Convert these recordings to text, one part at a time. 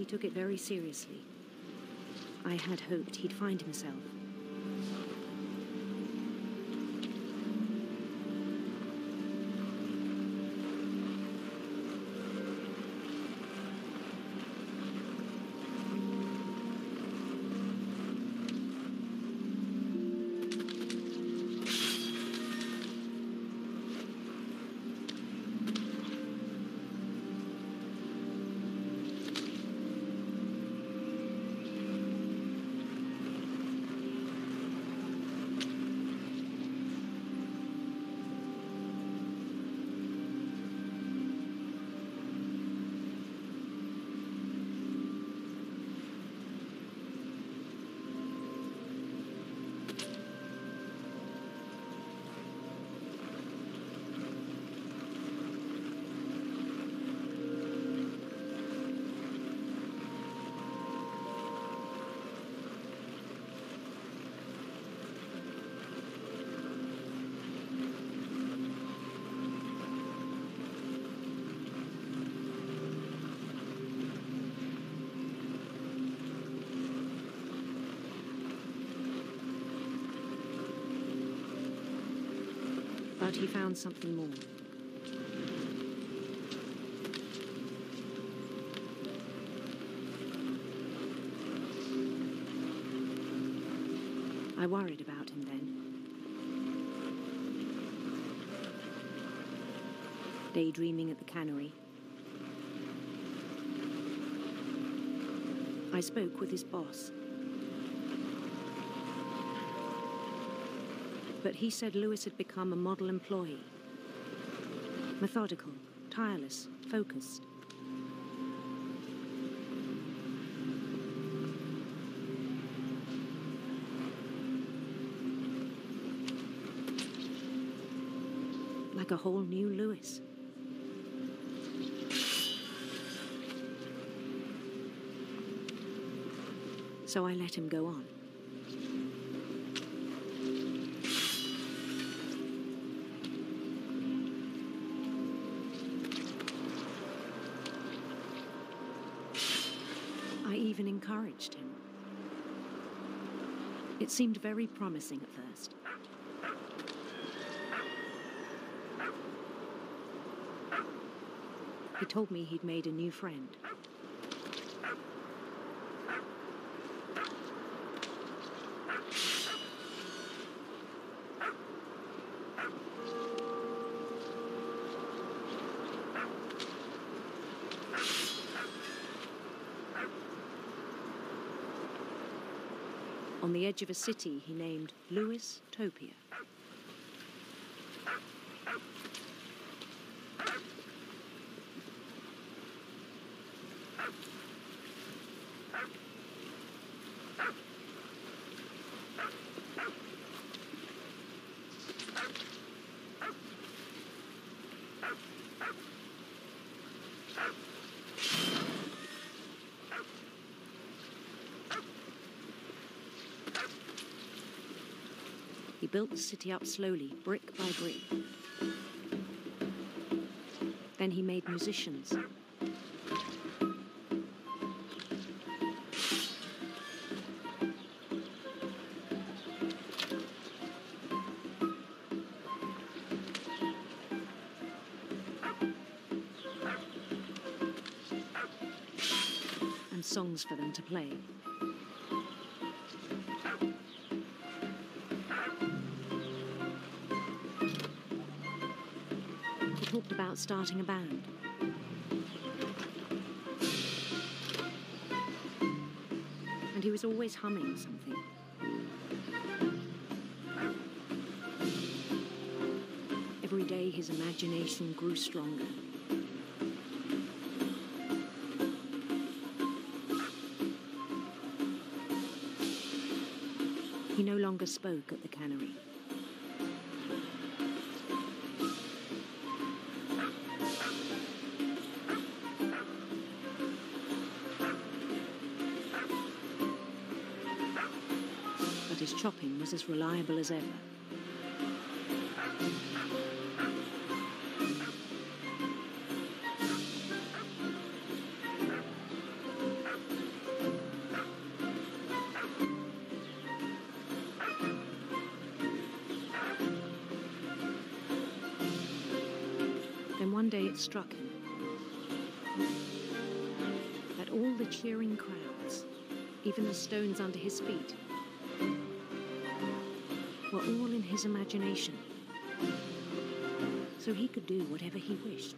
he took it very seriously. I had hoped he'd find himself. But he found something more. I worried about him then. Daydreaming at the cannery. I spoke with his boss. But he said Lewis had become a model employee. Methodical, tireless, focused. Like a whole new Lewis. So I let him go on. I even encouraged him. It seemed very promising at first. He told me he'd made a new friend. On the edge of a city he named Lewis Topia. He built the city up slowly, brick by brick. Then he made musicians. And songs for them to play. Talked about starting a band. And he was always humming something. Every day his imagination grew stronger. He no longer spoke at the cannery. But his chopping was as reliable as ever. day it struck him that all the cheering crowds, even the stones under his feet, were all in his imagination, so he could do whatever he wished.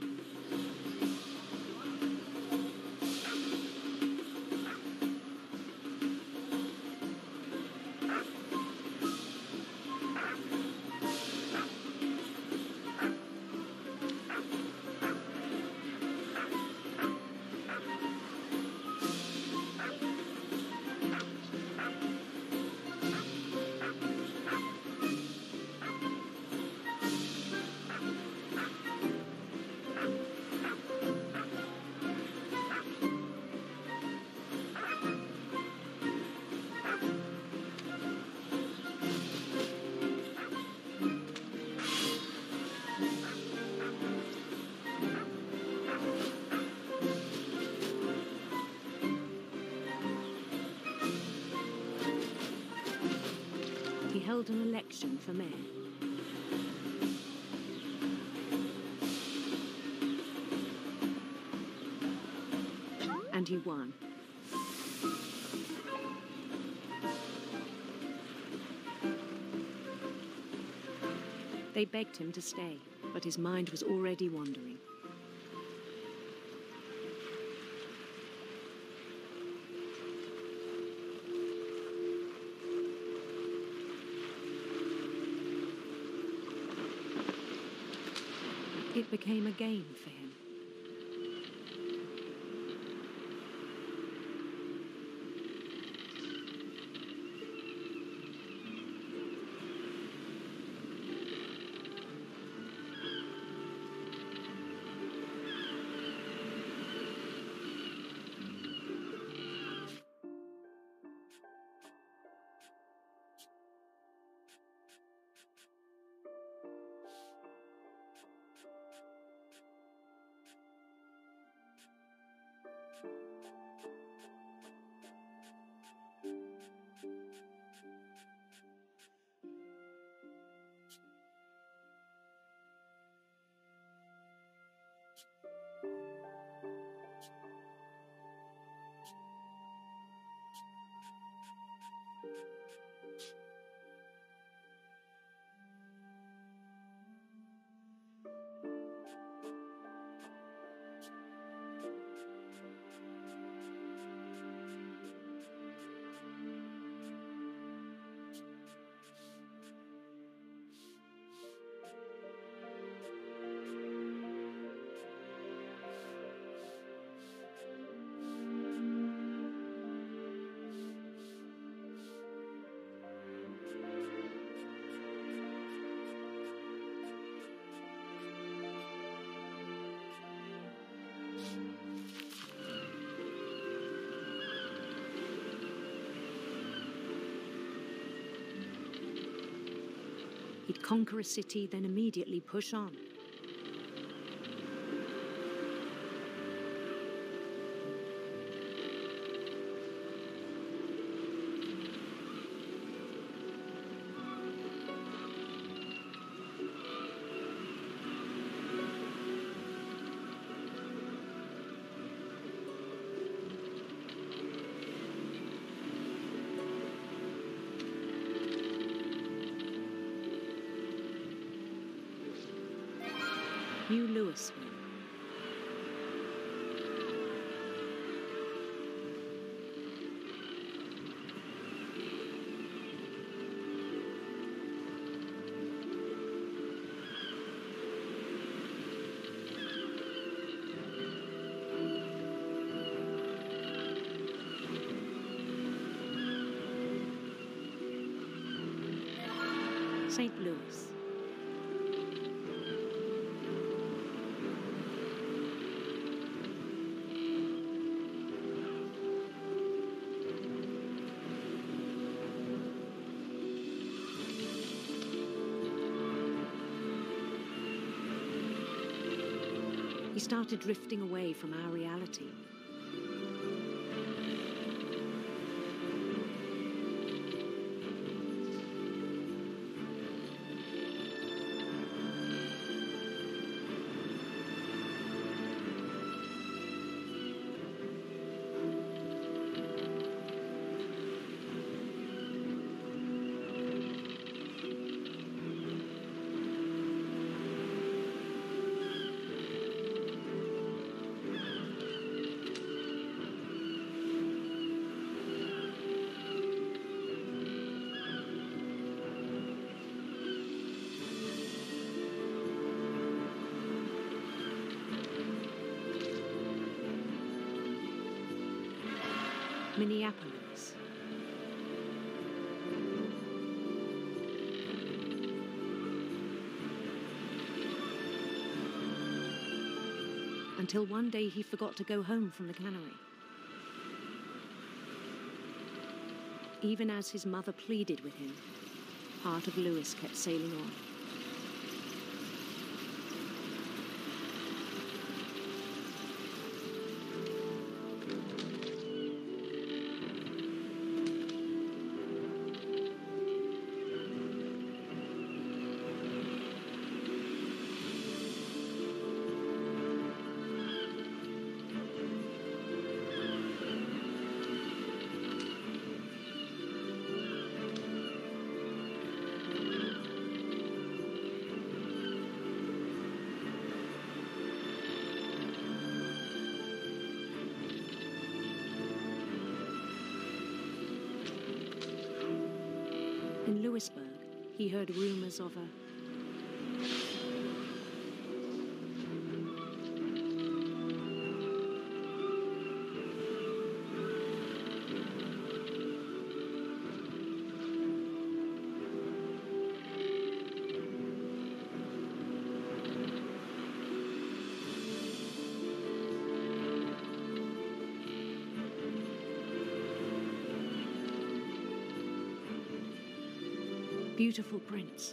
He held an election for mayor. And he won. They begged him to stay, but his mind was already wandering. It became a game for him. He'd conquer a city, then immediately push on. New Louisville. St. Louis. He started drifting away from our reality. Minneapolis. Until one day he forgot to go home from the cannery. Even as his mother pleaded with him, Heart of Lewis kept sailing on. In Lewisburg, he heard rumors of a beautiful prince.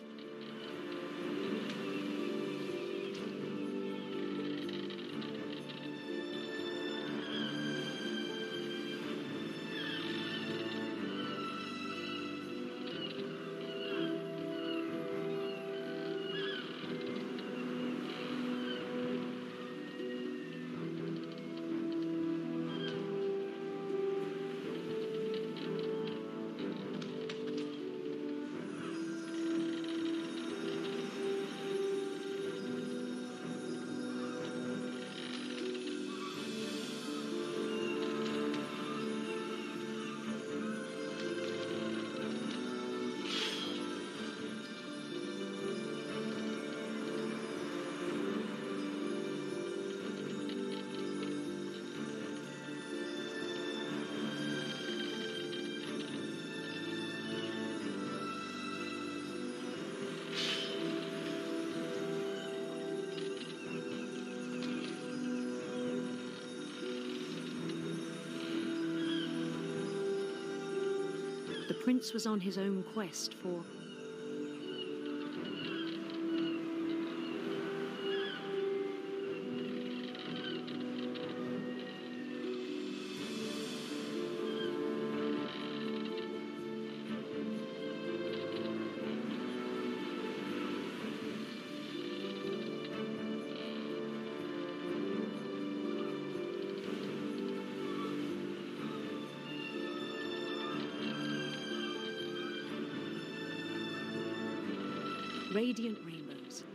The prince was on his own quest for radiant rainbows.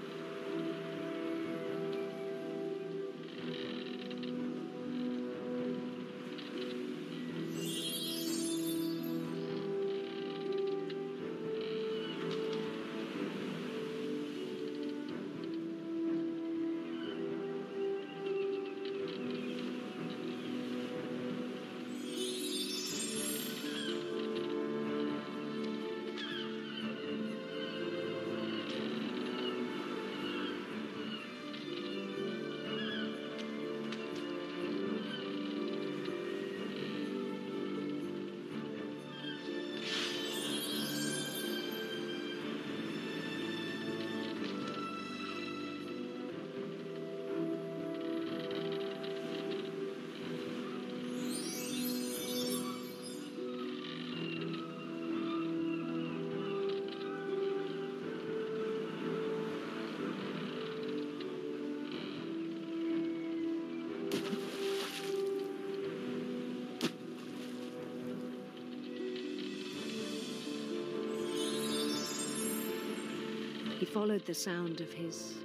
He followed the sound of his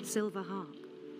silver harp.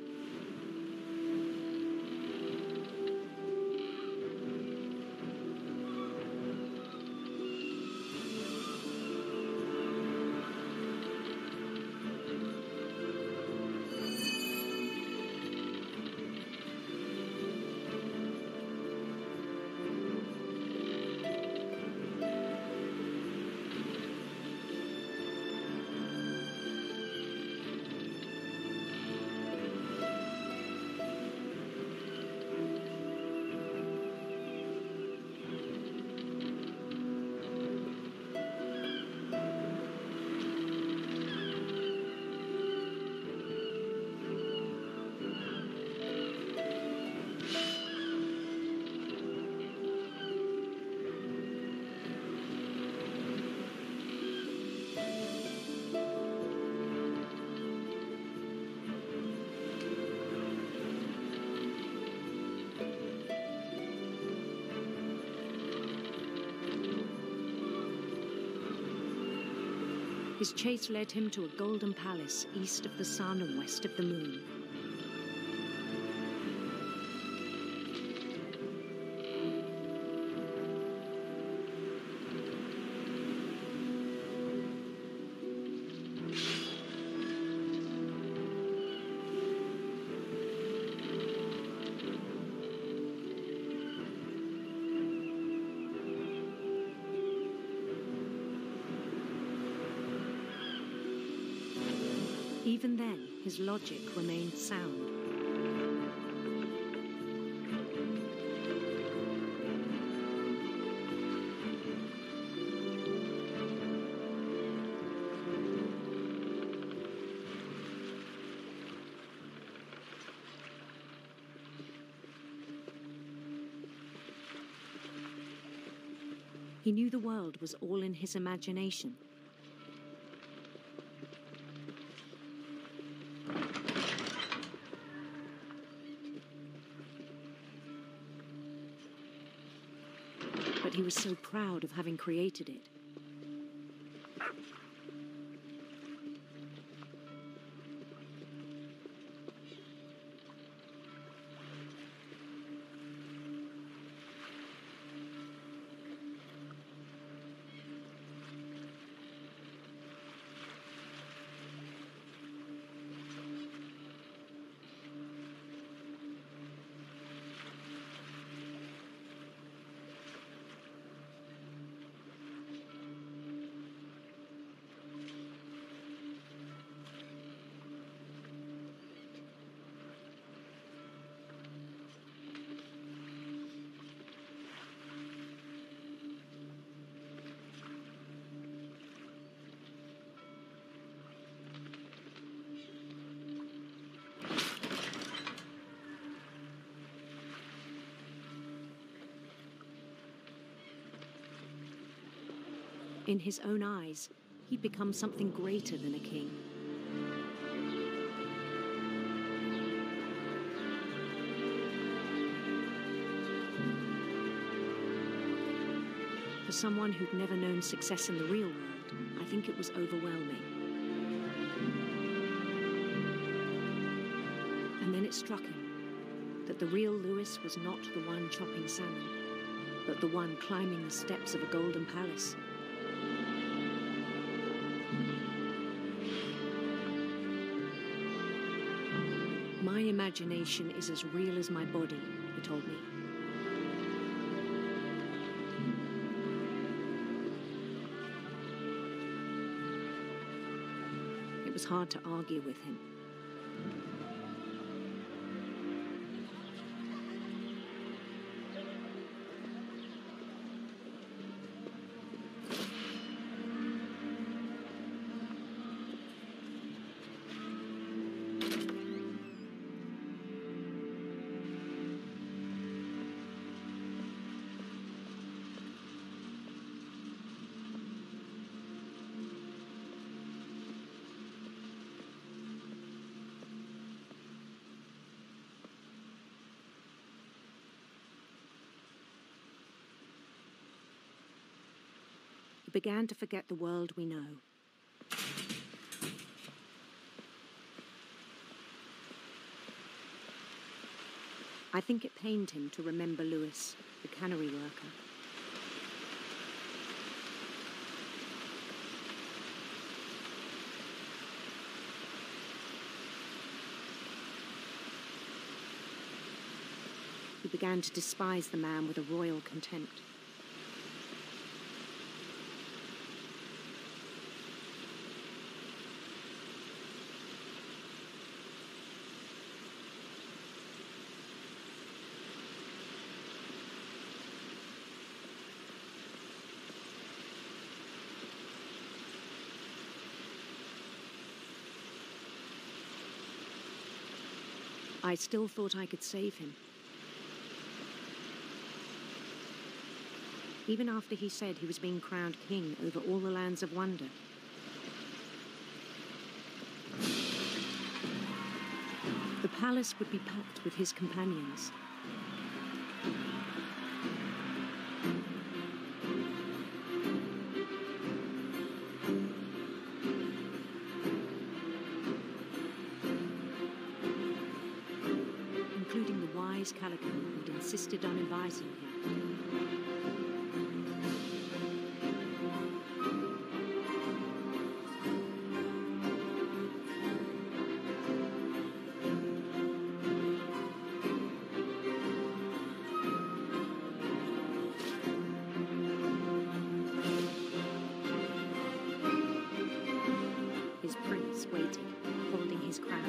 His chase led him to a golden palace east of the sun and west of the moon. Even then, his logic remained sound. He knew the world was all in his imagination. But he was so proud of having created it. In his own eyes, he'd become something greater than a king. For someone who'd never known success in the real world, I think it was overwhelming. And then it struck him that the real Louis was not the one chopping salmon, but the one climbing the steps of a golden palace. My imagination is as real as my body, he told me. It was hard to argue with him. He began to forget the world we know. I think it pained him to remember Lewis, the cannery worker. He began to despise the man with a royal contempt. I still thought I could save him. Even after he said he was being crowned king over all the lands of wonder. The palace would be packed with his companions. Including the wise Calico who'd insisted on advising him. His prince waited, holding his crown.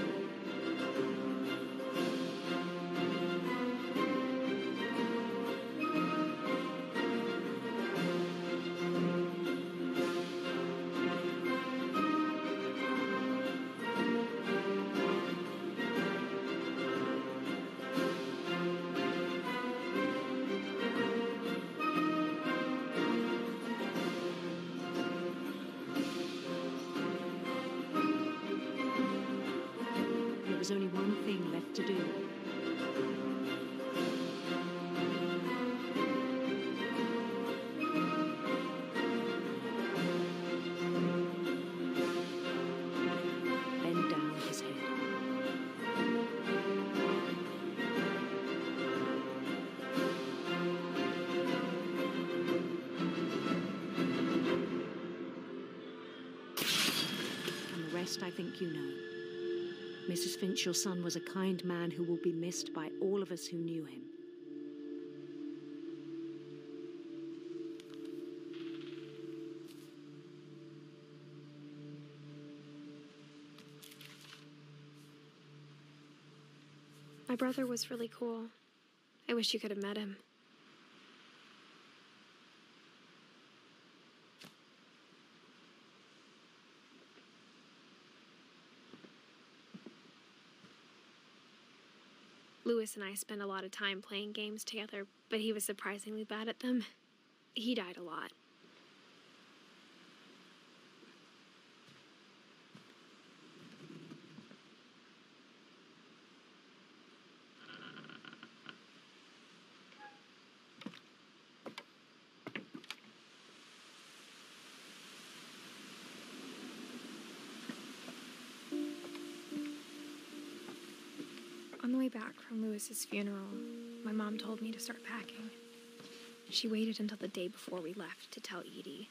There was only one thing left to do. Bend down his head. And the rest I think you know. Mrs. Finch, your son was a kind man who will be missed by all of us who knew him. My brother was really cool. I wish you could have met him. Lewis and I spent a lot of time playing games together, but he was surprisingly bad at them. He died a lot. On the way back from Lewis's funeral, my mom told me to start packing. She waited until the day before we left to tell Edie.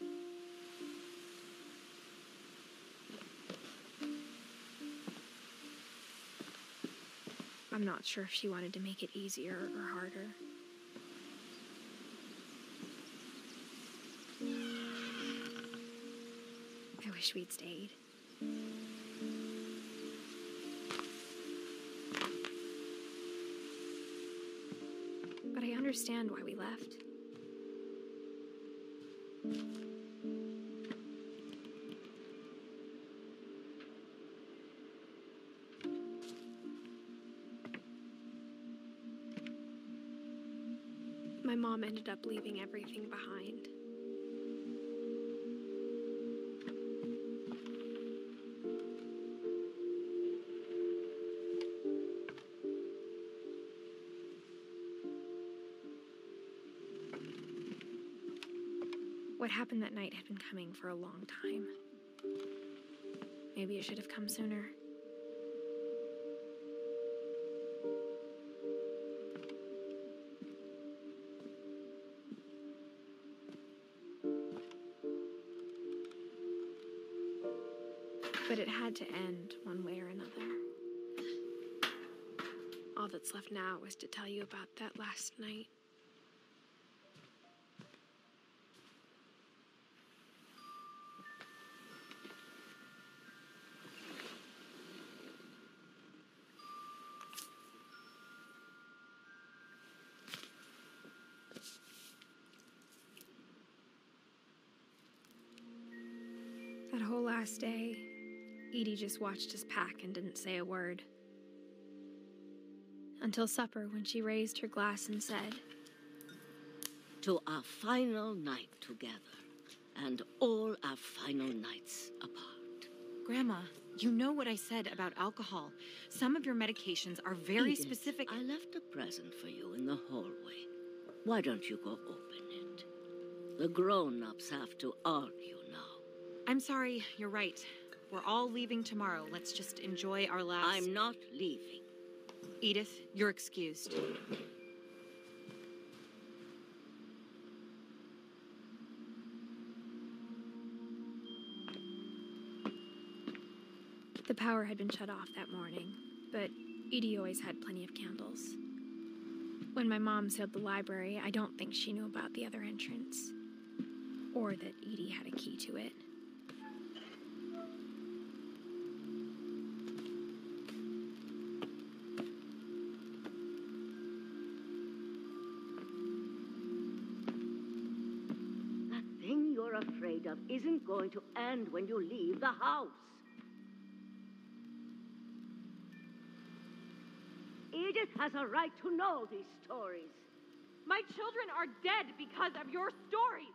I'm not sure if she wanted to make it easier or harder. I wish we'd stayed. But I understand why we left. My mom ended up leaving everything behind. What happened that night had been coming for a long time. Maybe it should have come sooner. But it had to end one way or another. All that's left now is to tell you about that last night. That whole last day, Edie just watched us pack and didn't say a word. Until supper, when she raised her glass and said, "To our final night together, and all our final nights apart." Grandma, you know what I said about alcohol. Some of your medications are very Edith, specific. I left a present for you in the hallway. Why don't you go open it? The grown-ups have to argue now. I'm sorry, you're right. We're all leaving tomorrow. Let's just enjoy our last... I'm not leaving. Edith, you're excused. The power had been shut off that morning, but Edie always had plenty of candles. When my mom sealed the library, I don't think she knew about the other entrance, or that Edie had a key to it. That thing you're afraid of isn't going to end when you leave the house. Edith has a right to know these stories. My children are dead because of your stories.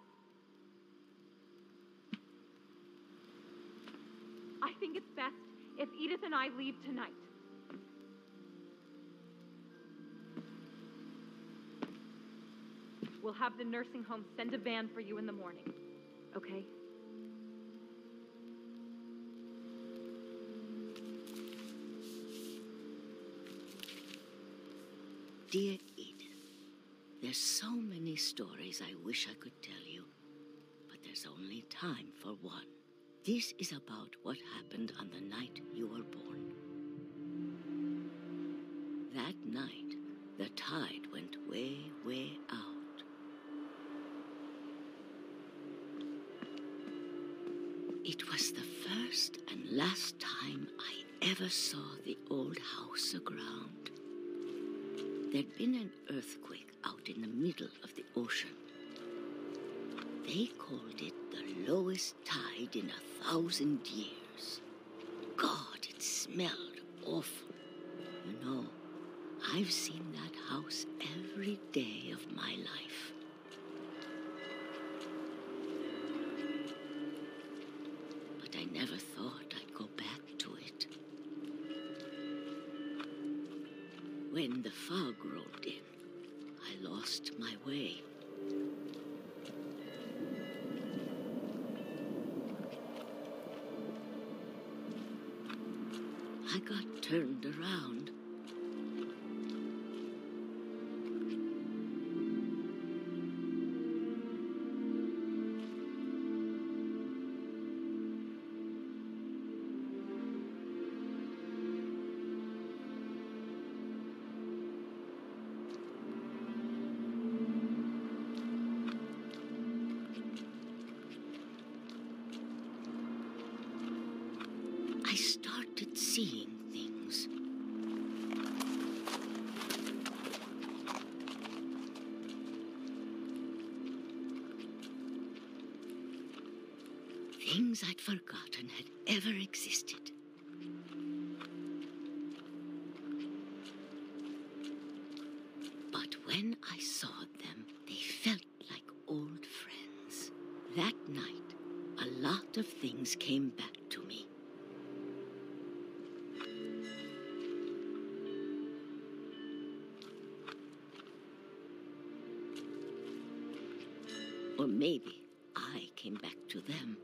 I think it's best if Edith and I leave tonight. We'll have the nursing home send a van for you in the morning, okay? Dear Edith, there's so many stories I wish I could tell you, but there's only time for one. This is about what happened on the night you were born. That night, the tide went way, way out. It was the first and last time I ever saw the old house aground. There'd been an earthquake out in the middle of the ocean. They called it the lowest tide in 1,000 years. God, it smelled awful. You know, I've seen that house every day of my life. But I never thought I'd go back to it. When the fog rolled in, I lost my way. I got turned around. I started seeing things. Things I'd forgotten had ever existed. But when I saw them, they felt like old friends. That night, a lot of things came back to me. Or maybe I came back to them.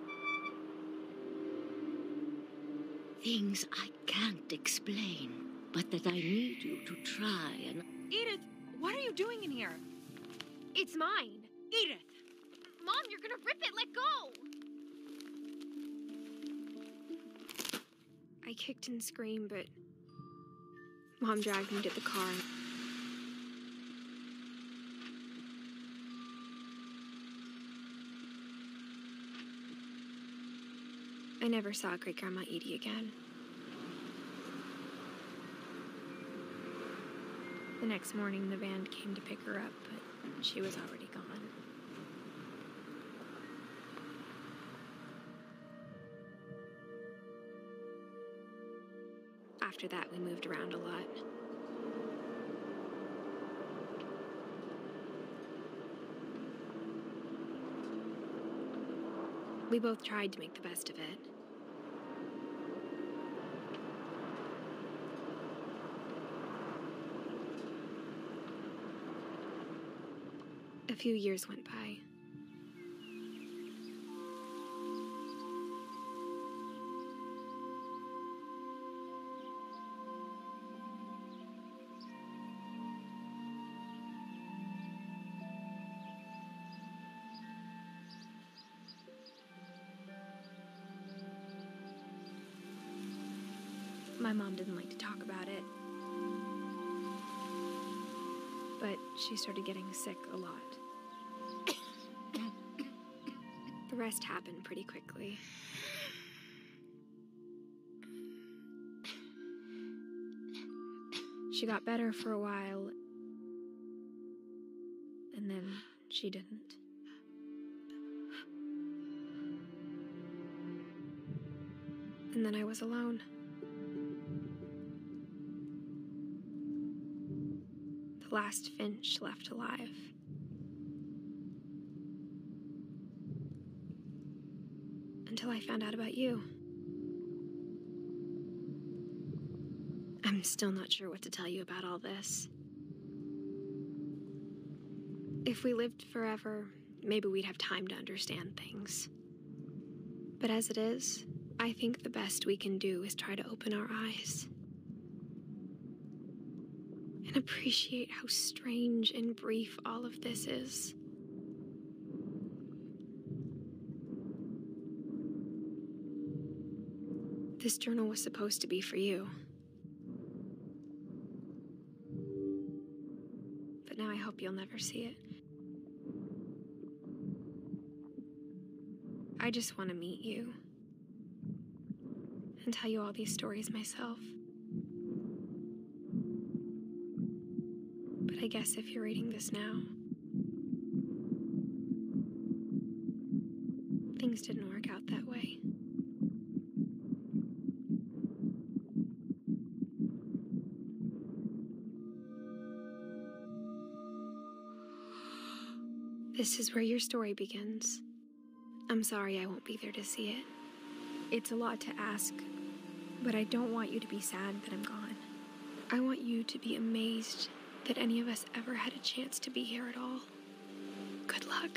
Things I can't explain. but that I need you to try and... Edith, what are you doing in here? It's mine. Edith! Mom, you're gonna rip it. Let go! I kicked and screamed, but Mom dragged me to the car. I never saw Great-Grandma Edie again. The next morning, the van came to pick her up, but she was already gone. After that, we moved around a lot. We both tried to make the best of it. A few years went by. My mom didn't like to talk about it, but she started getting sick a lot. The rest happened pretty quickly. She got better for a while, and then she didn't. And then I was alone. The last Finch left alive. Until I found out about you. I'm still not sure what to tell you about all this. If we lived forever, maybe we'd have time to understand things. But as it is, I think the best we can do is try to open our eyes. And appreciate how strange and brief all of this is. This journal was supposed to be for you. But now I hope you'll never see it. I just want to meet you. And tell you all these stories myself. But I guess if you're reading this now, things didn't work out that way. This is where your story begins. I'm sorry I won't be there to see it. It's a lot to ask, but I don't want you to be sad that I'm gone. I want you to be amazed that any of us ever had a chance to be here at all. Good luck.